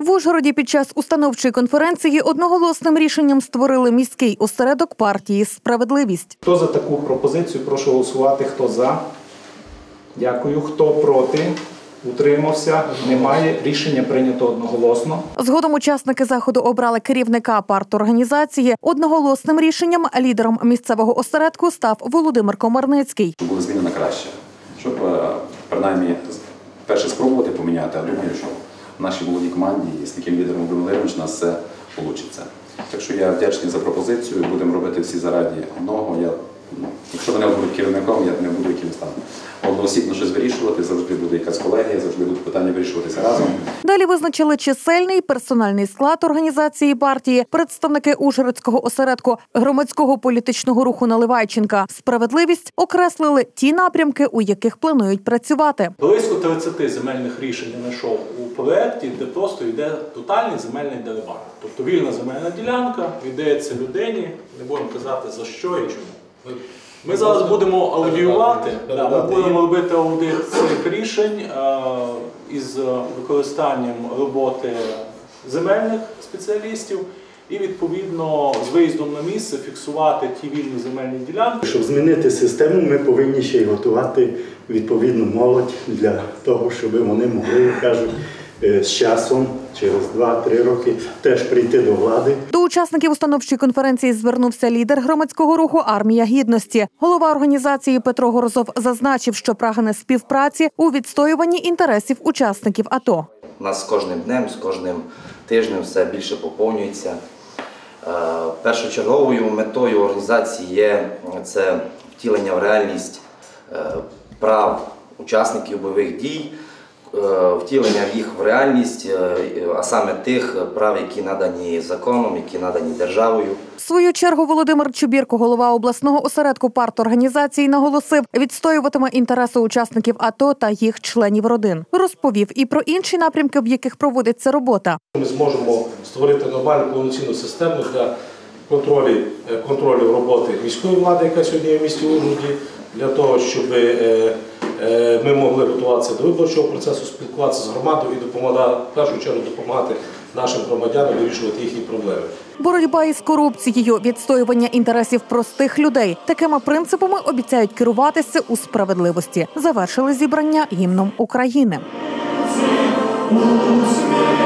В Ужгороді під час установчої конференції одноголосним рішенням створили міський осередок партії «Справедливість». Хто за таку пропозицію, прошу голосувати. Хто за? Дякую. Хто проти? Утримався? Немає. Рішення прийнято одноголосно. Згодом учасники заходу обрали керівника парторганізації. Одноголосним рішенням лідером місцевого осередку став Володимир Комарницький. Були зміни на краще, щоб принаймні перше спробувати поміняти, а думаю, що в нашій молодій команді і з таким лідером Володимиром Валерійовичем у нас все вийде. Так що я вдячний за пропозицію, будемо робити всі заради одного. Якщо мене будуть керівником, я не буду якимось там одноосібно щось вирішувати, завжди буде якась колегія, завжди будуть питання вирішуватися разом. Далі визначили чисельний персональний склад організації партії, представники Ужгородського осередку громадського політичного руху Наливайченка «Справедливість» окреслили ті напрямки, у яких планують працювати. Близько 30 земельних рішень я знайшов у проєкті, де просто йде тотальний земельний дерибан. Тобто вільна земельна ділянка віддається людині, не будемо казати за що і чому. Ми зараз будемо аудіювати, ми будемо робити аудит цих рішень із використанням роботи земельних спеціалістів і, відповідно, з виїздом на місце фіксувати ті вільні земельні ділянки. Щоб змінити систему, ми повинні ще й готувати відповідну молодь для того, щоб вони могли, як кажуть, з часом, через 2-3 роки, теж прийти до влади. До учасників установчої конференції звернувся лідер громадського руху «Армія гідності». Голова організації Петро Горозов зазначив, що прагне співпраці у відстоюванні інтересів учасників АТО. У нас з кожним днем, з кожним тижнем все більше поповнюється. Першочерговою метою організації є це втілення в реальність прав учасників бойових дій, втілення їх в реальність, а саме тих прав, які надані законом, які надані державою. В свою чергу Володимир Чубірко, голова обласного осередку парторганізації, наголосив, відстоюватиме інтереси учасників АТО та їх членів родин. Розповів і про інші напрямки, в яких проводиться робота. Ми зможемо створити нормальну повноцінну систему для контролю роботи міської влади, яка сьогодні є в місті Ужгороді, для того, щоб ми могли готуватися до виборчого процесу, спілкуватися з громадою і в першу чергу допомагати нашим громадянам вирішувати їхні проблеми. Боротьба із корупцією, відстоювання інтересів простих людей. Такими принципами обіцяють керуватися у «Справедливості». Завершили зібрання гімном України.